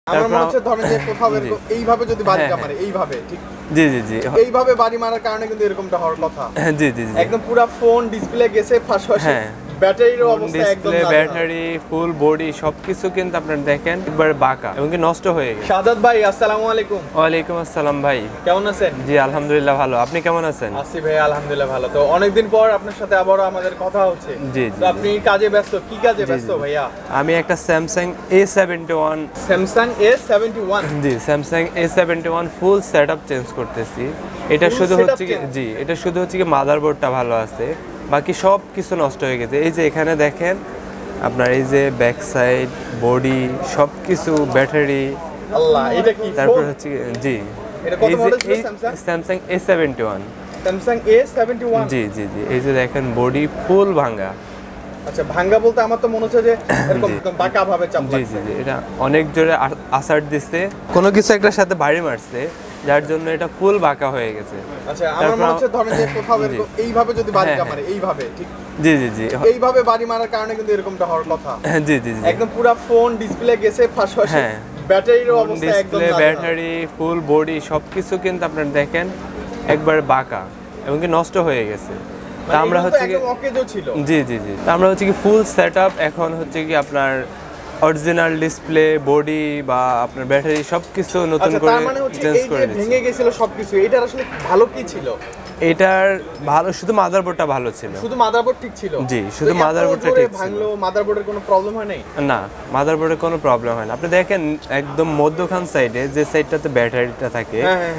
আমার মনে হচ্ছে ধরেন যে কোথাও এরকম এইভাবে যদি বাড়িটা মারে এইভাবে ঠিক জি জি জি এইভাবে বাড়ি মারার কারণে কিন্তু এরকমটা হওয়ার কথা। জি জি জি একদম পুরো ফোন ডিসপ্লে গেছে ফাঁসফাঁসে, ব্যাটারির অবস্থা একদম ডিসপ্লে ব্যাটারি ফুল বডি সবকিছু কিন্তু আপনারা দেখেন একবারে বাঁকা এবং কি নষ্ট হয়ে গেছে। শাহাদাত ভাই আসসালামু আলাইকুম। ওয়ালাইকুম আসসালাম ভাই, কেমন আছেন? জি আলহামদুলিল্লাহ ভালো, আপনি কেমন আছেন? আছি ভাই আলহামদুলিল্লাহ ভালো। তো অনেকদিন পর আপনার সাথে আবারও আমাদের কথা হচ্ছে। জি তো আপনি কাজে ব্যস্ত, কি কাজে ব্যস্ত ভাইয়া? আমি একটা স্যামসাং A71 স্যামসাং A71 জি Samsung A71 full setup change করতেছি। এটা শুধু হচ্ছে কি জি এটা শুধু হচ্ছে কি মাদারবোর্ডটা ভালো আছে, বাকি সব কিছু নষ্ট হয়ে গেছে। এই যে এখানে দেখেন আপনার এই যে ব্যাক সাইড বডি সবকিছু ব্যাটারি আল্লাহ, এটা কি তারপর হচ্ছে জি এটা কত মডেল ছিল স্যামসাং A71 স্যামসাং A71 জি জি জি এই যে দেখেন বডি ফুল ভাঙা। আচ্ছা, ভাঙা বলতে আমার তো মনে হচ্ছে যে এরকম একদম বাঁকা ভাবে চাপ জি জি জি এটা অনেক জোরে আসার দিচ্ছে, কোনো কিছু একটার সাথে ভারী মারছে যার জন্য এটা ফুল বাঁকা হয়ে গেছে। আচ্ছা, আমার মনে হচ্ছে ধরেন যে কোথাও এরকম এইভাবে যদি বাড়িটা মারে এইভাবে ঠিক জি জি জি এইভাবে বাড়ি মারার কারণে কিন্তু এরকমটা হওয়ার কথা। জি জি জি একদম পুরো ফোন ডিসপ্লে গেছে ফাঁসফাঁসে, ব্যাটারির অবস্থা একদম ডিসপ্লে ব্যাটারি ফুল বডি সবকিছু কিন্তু আপনারা দেখেন একবারে বাঁকা এবং কি নষ্ট হয়ে গেছে। তা আমরা হচ্ছে কি অকেজো ছিল জি জি জি তা আমরা হচ্ছে কি ফুল সেটআপ এখন হচ্ছে কি আপনার অরিজিনাল ডিসপ্লে বডি বা আপনার ব্যাটারি সবকিছু নতুন করে চেঞ্জ করে দিচ্ছি। ভেঙে গিয়েছিল সবকিছু, এটার আসলে ভালো কি ছিল? এটার ভালো শুধু মাদারবোর্ডটা ভালো ছিল, শুধু মাদারবোর্ড ঠিক ছিল। জি শুধু মাদারবোর্ডটা ঠিক ছিল। ভাঙলো, মাদারবোর্ডের কোনো প্রবলেম হয় নাই? না মাদারবোর্ডে কোনো প্রবলেম হয় না। আপনি দেখেন একদম মধ্যখান সাইডে যে সাইডটাতে ব্যাটারিটা থাকে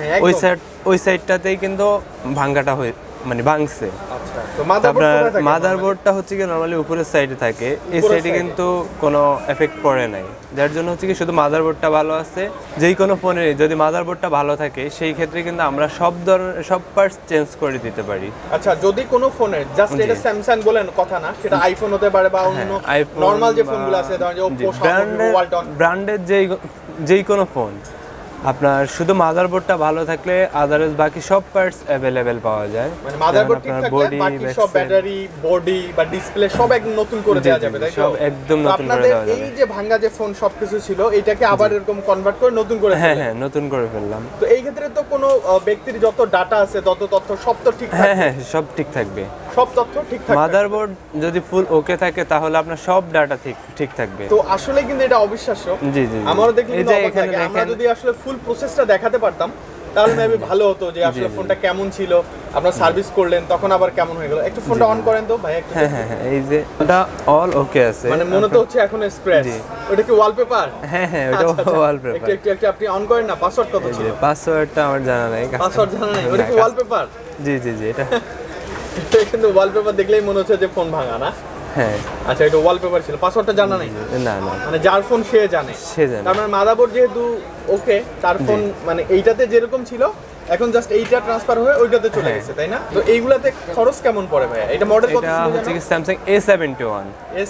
ওই সাইডটাতেই কিন্তু ভাঙাটা হয়ে মানে ভাঙছে। আচ্ছা, তো মাদারবোর্ডটা হচ্ছে কি নরমালি উপরের সাইডে থাকে, এই সাইডে কিন্তু কোনো এফেক্ট পড়ে নাই, যার জন্য হচ্ছে কি শুধু মাদারবোর্ডটা ভালো আছে। যেই কোনো ফোনের যদি মাদারবোর্ডটা ভালো থাকে সেই ক্ষেত্রে কিন্তু আমরা সব ধরনের সব পার্টস চেঞ্জ করে দিতে পারি। আচ্ছা, যদি কোনো ফোনের জাস্ট এটা স্যামসাং বলেন কথা না, সেটা আইফোন হতে পারে বা অন্য নরমাল যে ফোনগুলো আছে ধরেন যে Oppo, Xiaomi, Walton ব্র্যান্ডের যেই কোনো ফোন আপনার শুধু মাদারবোর্ডটা ভালো থাকলে আদারওয়াইজ বাকি সব পার্টস अवेलेबल পাওয়া যায়। মানে মাদারবোর্ড ঠিক থাকলে বাকি সব ব্যাটারি বডি বা ডিসপ্লে সব একদম নতুন করে দেওয়া যাবে, তাই তো? সব একদম নতুন করে দেওয়া যাবে। এই যে ভাঙা যে ফোন সবকিছু ছিল এটাকে আবার এরকম কনভার্ট করে নতুন করে হ্যাঁ হ্যাঁ নতুন করে ফেললাম। তো এই ক্ষেত্রে তো কোনো ব্যক্তির যত ডাটা আছে তত তথ্য সব তো ঠিক থাকবে? হ্যাঁ হ্যাঁ সব ঠিক থাকবে, সব তথ্য ঠিক থাকবে। মাদারবোর্ড যদি ফুল ওকে থাকে তাহলে আপনার সব ডাটা ঠিক থাকবে। তো আসলে কিন্তু এটা অবিশ্বাস্য। জি জি আমারও দেখি কিন্তু অবাক লাগে। আমরা যদি আসলে ফুল প্রসেসটা দেখাতে পারতাম তাহলে মেবি ভালো হতো যে আসলে ফোনটা কেমন ছিল, আপনারা সার্ভিস করলেন তখন আবার কেমন হয়ে গেল। একটু ফোনটা অন করেন তো ভাই একটু। হ্যাঁ হ্যাঁ এই যে এটা অল ওকে আছে, মানে মনে তো হচ্ছে এখন স্ক্র্যাচ। ওটা কি ওয়ালপেপার? হ্যাঁ হ্যাঁ ওটা ওয়ালপেপার। একটু আপনি অন করেন না। পাসওয়ার্ড কত ছিল? পাসওয়ার্ডটা আমার জানা নাই। পাসওয়ার্ড জানা নাই? ওটা কি ওয়ালপেপার? জি জি জি এটা কিন্তু ওয়ালপেপার দেখলেই মনে হচ্ছে যে ফোন ভাঙা না। হ্যাঁ আচ্ছা, এটা ওয়ালপেপার ছিল, পাসওয়ার্ডটা জানা নাই? না না মানে যার ফোন সে জানে। তার মানে মাদারবোর্ড যেহেতু ওকে, তার ফোন মানে এইটাতে যেরকম ছিল এখন জাস্ট এইটা ট্রান্সফার হয়ে ওইটাতে চলে গেছে, তাই না? তো এইগুলাতে খরচ কেমন পড়ে ভাই? এটা মডেল কত ছিল? এটা হচ্ছে কি স্যামসাং A71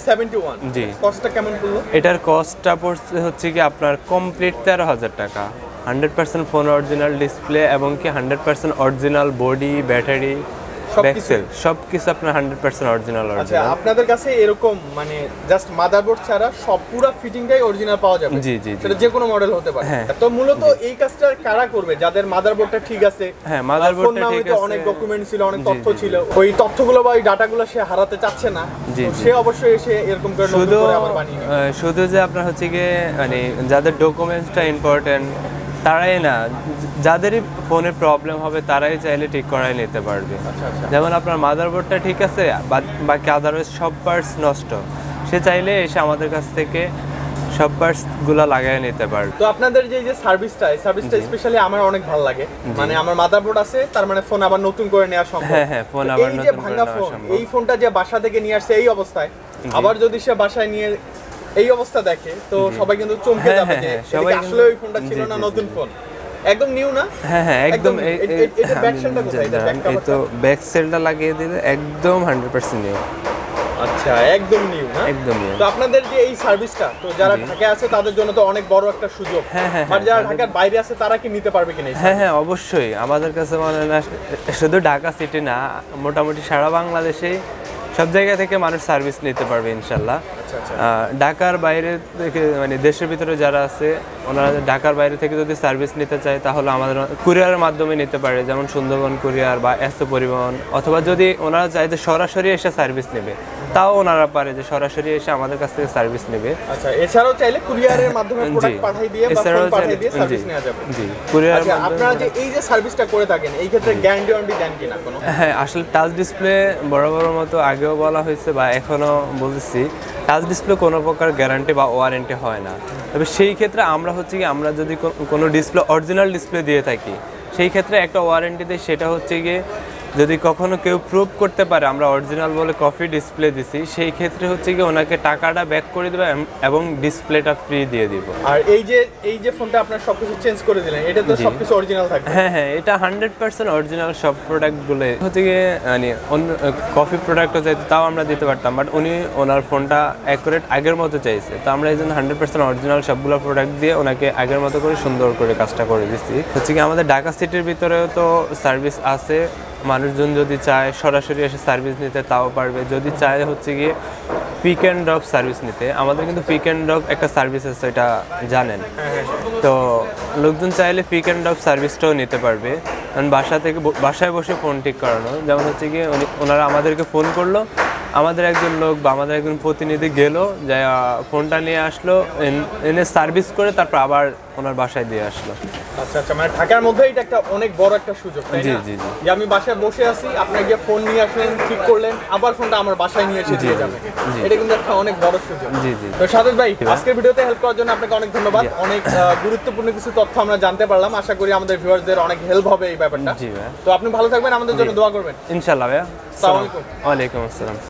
জি। কস্টটা কেমন পড়লো? এটার কস্টটা পড়ছে হচ্ছে কি আপনার কমপ্লিট 13,000 টাকা। 100% ফোন অরিজিনাল ডিসপ্লে এবং কি 100% অরিজিনাল বডি ব্যাটারি ব্যাকসেল সবকিছু আপনার 100% অরিজিনাল। আচ্ছা, আপনাদের কাছে এরকম মানে জাস্ট মাদারবোর্ড ছাড়া সব পুরো ফিটিংটাই অরিজিনাল পাওয়া যাবে? জি জি সেটা যে কোনো মডেল হতে পারে। তো মূলত এই কাজটা কারা করবে? যাদের মাদারবোর্ডটা ঠিক আছে, হ্যাঁ মাদারবোর্ডটা ঠিক আছে, অনেক ডকুমেন্ট ছিল, অনেক তথ্য ছিল, ওই তথ্যগুলো বা ওই ডাটাগুলো সে হারাতে চাচ্ছে না, সে অবশ্যই এসে এরকম করে নতুন করে আবার বানিয়ে নেবে। শুধু যে আপনার হচ্ছে কি মানে যাদের ডকুমেন্টসটা ইম্পর্টেন্ট তারাই না, যাদেরই ফোনে প্রবলেম হবে তারাই চাইলে ঠিক করাই নিতে পারবে। যেমন আপনার মাদারবোর্ডটা ঠিক আছে বাকি আদারওয়াইজ সব পার্টস নষ্ট, সে চাইলে এসে আমাদের কাছ থেকে সব পার্টসগুলো লাগাই নিতে পারবে। তো আপনাদের যে সার্ভিসটা, এই সার্ভিসটা স্পেশালি আমার অনেক ভালো লাগে। মানে আমার মাদারবোর্ড আছে, তার মানে ফোন আবার নতুন করে নেওয়া সম্ভব। হ্যাঁ হ্যাঁ ফোন আবার নতুন করে নেওয়া সম্ভব। এই ফোনটা যে বাসা থেকে নিয়ে আসছে এই অবস্থায়, আবার যদি সে বাসায় নিয়ে এই অবস্থা দেখে তো সবাই কিন্তু চমকে যাবে যে সবাই আসলে ওই ফোনটা ছিল না, নতুন ফোন একদম নিউ না। হ্যাঁ হ্যাঁ একদম এটা ব্যাক সেলটা কোথায়? এই তো ব্যাক সেলটা লাগিয়ে দিলে একদম 100% নিউ। আচ্ছা, একদম নিউ না? একদম নিউ। তো আপনাদের যে এই সার্ভিসটা, তো যারা ঢাকায় আছে তাদের জন্য তো অনেক বড় একটা সুযোগ। আর যারা ঢাকার বাইরে আছে তারা কি নিতে পারবে কিনা? হ্যাঁ হ্যাঁ অবশ্যই। আমাদের কাছে মানে না শুধু ঢাকা সিটি না, মোটামুটি সারা বাংলাদেশেই সব জায়গা থেকে মানুষ সার্ভিস নিতে পারবে ইনশাল্লাহ। ঢাকার বাইরে থেকে মানে দেশের ভিতরে যারা আছে ওনারা ঢাকার বাইরে থেকে যদি সার্ভিস নিতে চায় তাহলে আমাদের কুরিয়ারের মাধ্যমে নিতে পারে, যেমন সুন্দরবন কুরিয়ার বা এসো পরিবহন, অথবা যদি ওনারা চায় যে সরাসরি এসে সার্ভিস নেবে তাও ওনারা পারে যে সরাসরি এসে আমাদের কাছ থেকে সার্ভিস নেবে। আচ্ছা, এছাড়াও চাইলে কুরিয়ারের মাধ্যমে প্রোডাক্ট পাঠিয়ে দিয়ে বা ফোন পাঠিয়ে দিয়ে সার্ভিস নেওয়া যাবে। জি, কুরিয়ার। আচ্ছা, আপনারা যে এই যে সার্ভিসটা করে থাকেন এই ক্ষেত্রে গ্যারান্টি ওয়ারেন্টি দেন কিনা কোনো? হ্যাঁ, আসলে টাচ ডিসপ্লে বড় মতো আগেও বলা হয়েছে বা এখনো বলতেছি, টাচ ডিসপ্লে কোনো প্রকার গ্যারান্টি বা ওয়ারেন্টি হয় না। তবে সেই ক্ষেত্রে আমরা হচ্ছে কি আমরা যদি কোনো ডিসপ্লে অরিজিনাল ডিসপ্লে দিয়ে থাকি সেই ক্ষেত্রে একটা ওয়ারেন্টি দেয়, সেটা হচ্ছে গিয়ে যদি কখনো কেউ প্রুভ করতে পারে আমরা অরিজিনাল বলে কপি ডিসপ্লে দিছি, সেই ক্ষেত্রে হচ্ছে কি ওনাকে টাকাটা ব্যাক করে দেবে এবং ডিসপ্লেটা ফ্রি দিয়ে দিব। আর এই যে ফোনটা আপনার সবকিছু চেঞ্জ করে দিলেন, এটা তো সবকিছু অরিজিনাল থাকবে? হ্যাঁ, এটা 100% অরিজিনাল সব প্রোডাক্টগুলো হচ্ছে গিয়ে মানে অন্য কপি প্রোডাক্টও চাইতো তাও আমরা দিতে পারতাম, বাট উনি ওনার ফোনটা অ্যাকুরেট আগের মতো চাইছে, তো আমরা এই জন্য 100% অরিজিনাল সবগুলো প্রোডাক্ট দিয়ে ওনাকে আগের মতো করে সুন্দর করে কাজটা করে দিচ্ছি। হচ্ছে কি আমাদের ঢাকা সিটির ভিতরেও তো সার্ভিস আছে, মানুষজন যদি চায় সরাসরি এসে সার্ভিস নিতে তাও পারবে, যদি চায় হচ্ছে গিয়ে পিক অ্যান্ড ড্রপ সার্ভিস নিতে, আমাদের কিন্তু পিক অ্যান্ড ড্রপ একটা সার্ভিস আছে, এটা জানেন তো, লোকজন চাইলে পিক অ্যান্ড ড্রপ সার্ভিসটাও নিতে পারবে, কারণ বাসায় বসে ফোন ঠিক করানো, যেমন হচ্ছে গিয়ে ওনারা আমাদেরকে ফোন করলো, আমাদের একজন লোক বা আমাদের একজন প্রতিনিধি গেল, যা ফোনটা নিয়ে আসলো, এনে সার্ভিস করে তারপর আবার ওনার বাসায় দিয়ে আসলো। আচ্ছা, মানে ঢাকার মধ্যে এটা একটা অনেক বড় একটা সুযোগ, তাই না? জি, যে আমি বাসায় বসে আছি, আপনি গিয়ে ফোন নিয়ে আসলেন, ঠিক করলেন, আবার ফোনটা আমার বাসায় নিয়ে এসে দিয়ে যাবেন, এটা কিন্তু একটা অনেক বড় সুযোগ। তো সাদেক ভাই, আজকের ভিডিওতে হেল্প করার জন্য আপনাকে অনেক ধন্যবাদ। অনেক গুরুত্বপূর্ণ কিছু তথ্য আমরা জানতে পারলাম, আশা করি আমাদের ভিউয়ারদের অনেক হেল্প হবে এই ব্যাপারটা। তো আপনি ভালো থাকবেন, আমাদের জন্য দোয়া করবেন। ইনশাআল্লাহ ভাইয়া। আসসালামু আলাইকুম। ওয়ালাইকুম আসসালাম।